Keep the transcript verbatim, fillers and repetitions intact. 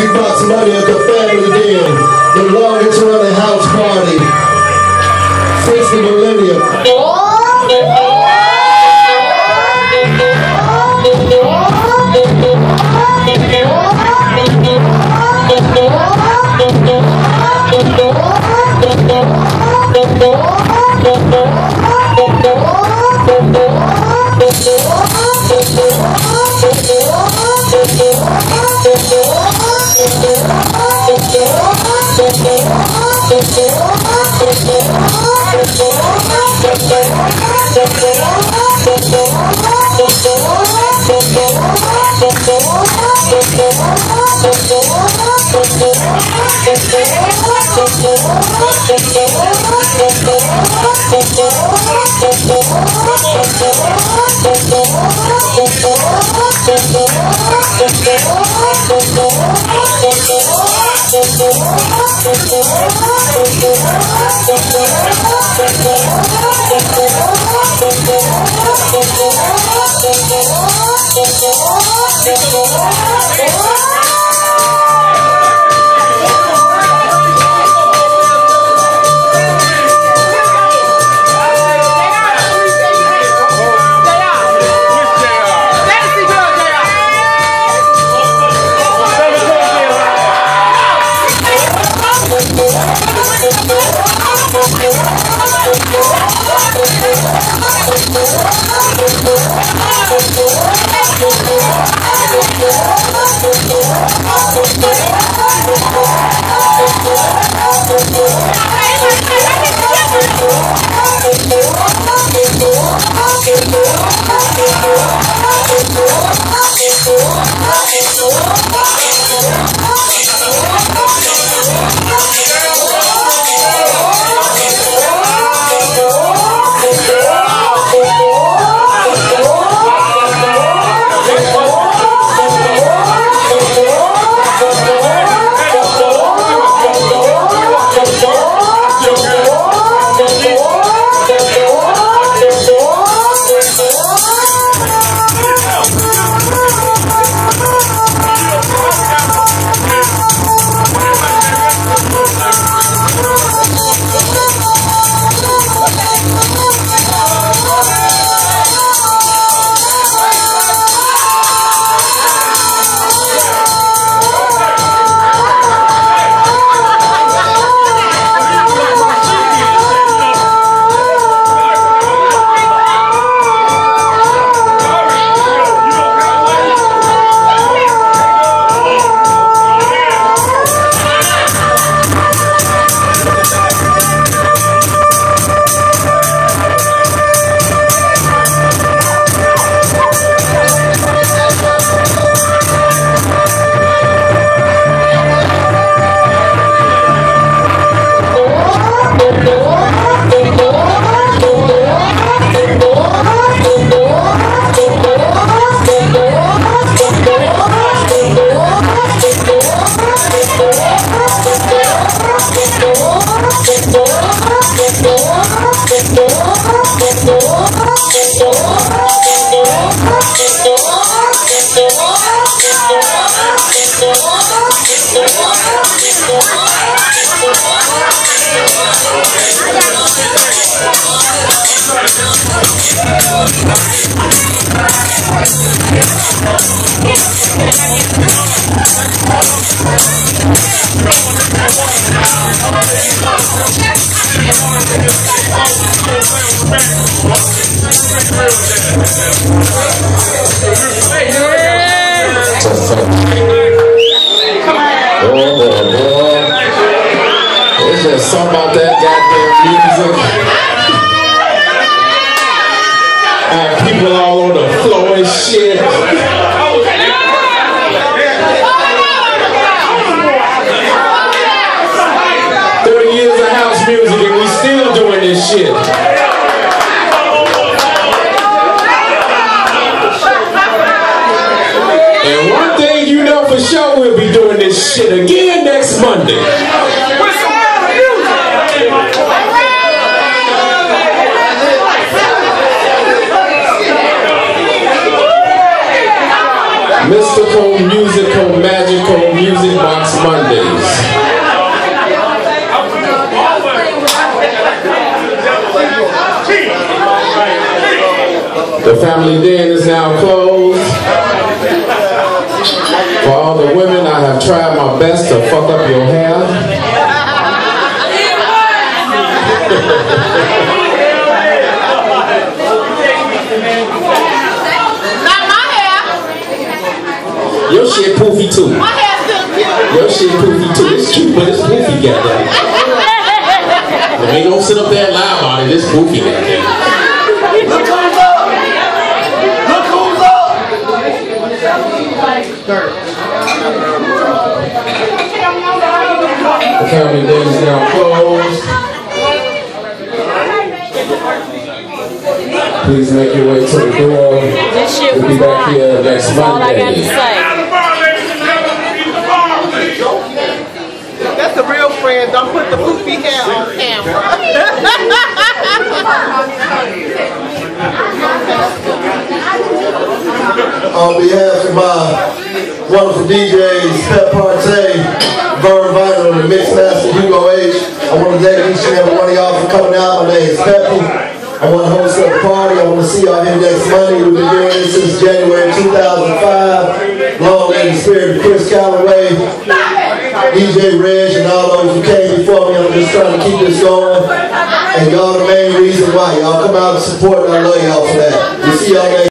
fifty bucks money at the family den, the longest running house party since the millennium. Something about that goddamn music. And people all on the floor and shit. thirty years of house music and we still doing this shit. And one thing you know for sure, we'll be doing this shit again next Monday. Mystical, musical, magical music box. The family den is now closed. For all the women, I have tried my best to fuck up your hair. Not my hair. Your shit poofy too. My hair's still cute. Your shit poofy too. It's cute, but it's poofy, goddamn. If they don't sit up there and lie about it, it's poofy, goddamn. Look who's up! Look who's up! The family den is now closed. Please make your way to the door. This shit We'll was be back fine. here next That's all I got to Monday. say. That's the real friend. Don't put the poofy hair on camera. On behalf of my wonderful D Js, Pep Partey, Vern Vinyl, and the Mixmaster Hugo H, I want to thank each and every one of y'all for coming out. My name is Peppy. I want to host up a party. I want to see y'all here next Monday. We've been doing this since January two thousand five. Long live the spirit of Chris Calloway, D J Reg, and all those who came before me. I'm just trying to keep this going. And y'all the main reason why. Y'all come out and support, and I love y'all for that. We'll see y'all next